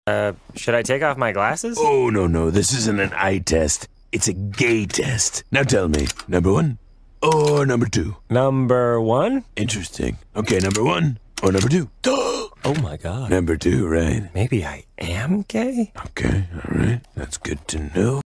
Should I take off my glasses? Oh, no, this isn't an eye test. It's a gay test. Now tell me, number 1 or number 2? Number 1? Interesting. Okay, number 1 or number 2? Oh my God. Number 2, right? Maybe I am gay? Okay, all right. That's good to know.